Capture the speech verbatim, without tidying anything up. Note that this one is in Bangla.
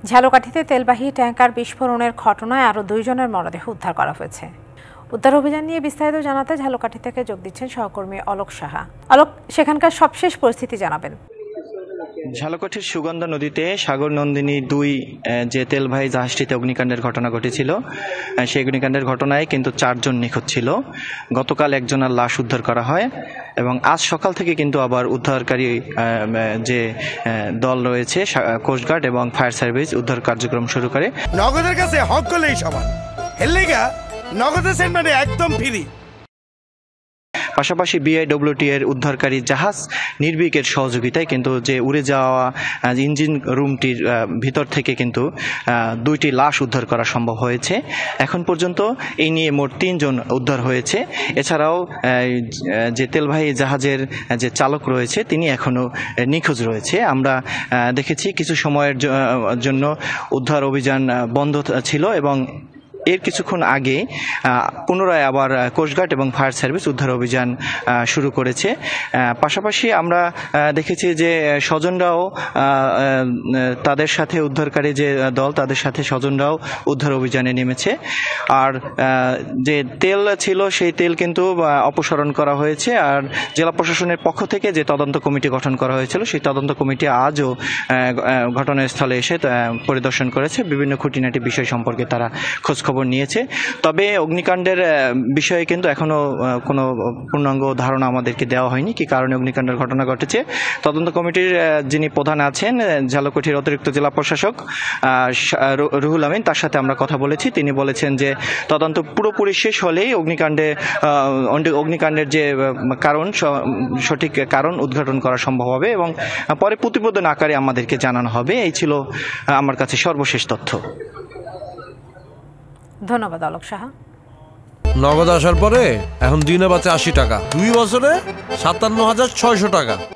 ঝালকাঠিতে তেলবাহী ট্যাঙ্কার বিস্ফোরণের ঘটনায় আরও দুইজনের মরদেহ উদ্ধার করা হয়েছে। উদ্ধার অভিযান নিয়ে বিস্তারিত জানাতে ঝালকাঠি থেকে যোগ দিচ্ছেন সহকর্মী অলোক সাহা। অলোক, সেখানকার সবশেষ পরিস্থিতি জানাবেন। ঝালকাঠির সুগন্ধা নদীতে সাগর নন্দিনী দুই যে তেলবাহী জাহাজটিতে অগ্নিকাণ্ডের ঘটনা ঘটেছিল, সেই অগ্নিকাণ্ডের ঘটনায় কিন্তু চারজন নিখোঁজ ছিল। গতকাল একজনের লাশ উদ্ধার করা হয় এবং আজ সকাল থেকে কিন্তু আবার উদ্ধারকারী যে দল রয়েছে কোস্টগার্ড এবং ফায়ার সার্ভিস উদ্ধার কার্যক্রম শুরু করে। নগদের কাছে হক করলেই সমান, হেললেগা নগদের সেন্টারে একদম ফ্রি। পাশাপাশি বিআইডব্লিউটি এর উদ্ধারকারী জাহাজ নির্ভীকের সহযোগিতায় কিন্তু যে উড়ে যাওয়া ইঞ্জিন রুমটির ভিতর থেকে কিন্তু দুইটি লাশ উদ্ধার করা সম্ভব হয়েছে। এখন পর্যন্ত এই নিয়ে মোট তিনজন উদ্ধার হয়েছে। এছাড়াও যে তেলবাহী জাহাজের যে চালক রয়েছে তিনি এখনও নিখোঁজ রয়েছে। আমরা দেখেছি কিছু সময়ের জন্য উদ্ধার অভিযান বন্ধ ছিল এবং এর কিছুক্ষণ আগে পুনরায় আবার কোস্টগার্ড এবং ফায়ার সার্ভিস উদ্ধার অভিযান শুরু করেছে। পাশাপাশি আমরা দেখেছি যে স্বজনরাও তাদের সাথে উদ্ধারকারী যে দল তাদের সাথে স্বজনরাও উদ্ধার অভিযানে নেমেছে। আর যে তেল ছিল সেই তেল কিন্তু অপসারণ করা হয়েছে। আর জেলা প্রশাসনের পক্ষ থেকে যে তদন্ত কমিটি গঠন করা হয়েছিল সেই তদন্ত কমিটি আজও ঘটনাস্থলে এসে পরিদর্শন করেছে। বিভিন্ন খুঁটিনাটি বিষয় সম্পর্কে তারা খোঁজখবর নিয়েছে। তবে অগ্নিকাণ্ডের বিষয়ে কিন্তু এখনো কোনো পূর্ণাঙ্গ ধারণা আমাদেরকে দেওয়া হয়নি কি কারণে অগ্নিকাণ্ডের ঘটনা ঘটেছে। তদন্ত কমিটির যিনি প্রধান আছেন ঝালকাঠির অতিরিক্ত জেলা প্রশাসক রুহুল আমিন, তার সাথে আমরা কথা বলেছি। তিনি বলেছেন যে তদন্ত পুরোপুরি শেষ হলেই অগ্নিকাণ্ডে অগ্নিকাণ্ডের যে কারণ সঠিক কারণ উদ্ঘাটন করা সম্ভব হবে এবং পরে প্রতিবেদন আকারে আমাদেরকে জানানো হবে। এই ছিল আমার কাছে সর্বশেষ তথ্য। ধন্যবাদ অলোক সাহা। নগদ আসার পরে এখন দিনে বাঁচে আশি টাকা, দুই বছরে সাতান্ন হাজার ছয়শো টাকা।